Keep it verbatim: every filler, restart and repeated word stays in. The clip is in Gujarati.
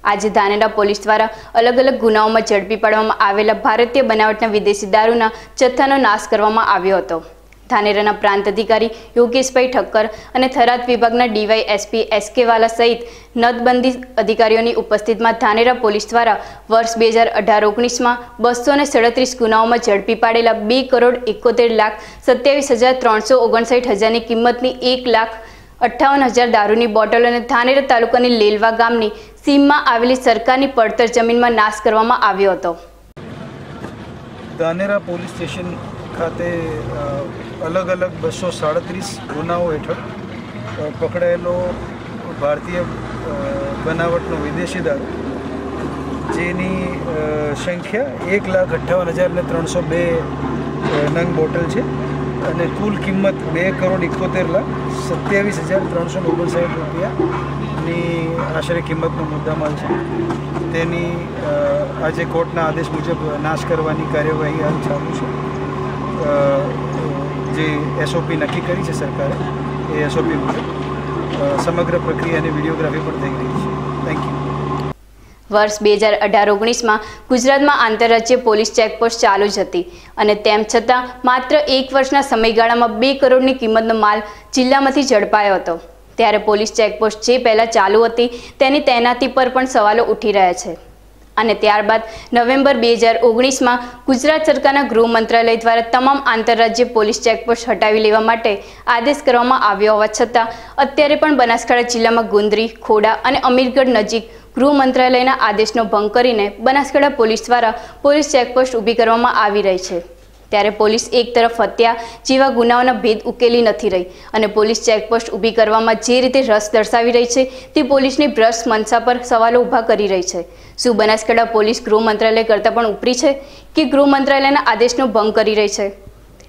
આજે ધાનેરા પોલીસ દ્વારા અલગ અલગ ગુનાઓમાં ઝડપી પાડવામાં આવેલા ભારતીય બનાવટના વિદેશી દારૂના જથ્થાનો નાશ કરવામાં આવ્યો હતો। ધાનેરાના પ્રાંત અધિકારી યોગેશભાઈ ઠક્કર અને થરાદ વિભાગના ડીવાયએસપી એસકે વાલા સહિત નદબંધી અધિકારીઓની ઉપસ્થિતિમાં ધાનેરા પોલીસ દ્વારા વર્ષ બે હજાર અઢાર ઓગણીસમાં બસો ને સડત્રીસ ગુનાઓમાં ઝડપી પાડેલા બે કરોડ એકોતેર લાખ સત્યાવીસ હજાર ત્રણસો ઓગણસાઠ હજારની કિંમતની એક લાખ અઠ્ઠાવન હજાર દારૂની બોટલ અને ધાનેરા તાલુકાની લેલવા ગામની સીમમાં આવેલી સરકારની પડતર જમીનમાં નાશ કરવામાં આવ્યો હતો। ધાનેરા પોલીસ સ્ટેશન ખાતે अलग अलग बसो साड़ीस गुनाओं हेठळ पकड़ायेलो भारतीय बनावटनो विदेशी दारू जेनी संख्या एक लाख अठावन हज़ार ने त्रणसो बे नंग बोटल है अने कुल किंमत बे करोड़ इकोतेर लाख सत्यावीस हज़ार त्रणसो ओगणसाठ रुपया आशरे किंमतनो मुद्दामाल है। तेनी आज कोर्टना आदेश मुजब नाश करवानी कार्यवाही हाल चालू है। जे एसओपी नक्की करी है सरकारे ए एसओपी मुजब समग्र प्रक्रिया ने वीडियोग्राफी पर थई रही है। Thank you. वर्ष બે હજાર અઢાર ઓગણીસમાં ગુજરાતમાં આંતરરાજ્ય પોલીસ ચેકપોસ્ટ ચાલુ જ હતી અને તેમ છતાં માત્ર એક વર્ષના સમયગાળામાં બે કરોડની કિંમતનો માલ જિલ્લામાંથી ઝડપાયો હતો। ત્યારે પોલીસ ચેકપોસ્ટ જે પહેલાં ચાલુ હતી તેની તૈનાતી પર પણ સવાલો ઉઠી રહ્યા છે અને ત્યારબાદ નવેમ્બર બે હજાર ઓગણીસમાં ગુજરાત સરકારના ગૃહ મંત્રાલય દ્વારા તમામ આંતરરાજ્ય પોલીસ ચેકપોસ્ટ હટાવી લેવા માટે આદેશ કરવામાં આવ્યો હોવા છતાં અત્યારે પણ બનાસકાંઠા જિલ્લામાં ગુંદરી, ખોડા અને અમીરગઢ નજીક ગૃહ મંત્રાલયના આદેશનો ભંગ કરીને બનાસકાંઠા પોલીસ દ્વારા પોલીસ ચેકપોસ્ટ ઊભી કરવામાં આવી રહી છે। ત્યારે પોલીસ એક તરફ હત્યા જેવા ગુનાઓના ભેદ ઉકેલી નથી રહી અને પોલીસ ચેકપોસ્ટ ઊભી કરવામાં જે રીતે રસ દર્શાવી રહી છે તે પોલીસની ભ્રષ્ટ મનસા પર સવાલો ઊભા કરી રહી છે। શું બનાસકાંઠા પોલીસ ગૃહ મંત્રાલય કરતાં પણ ઉપરી છે કે ગૃહ મંત્રાલયના આદેશનો ભંગ કરી રહી છે?